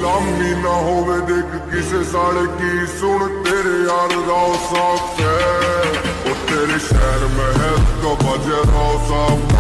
गुलामी ना होवे देख किसे साले की सुन तेरे यार राव साफ है, ओ तेरे शहर में है तो बजे राव साफ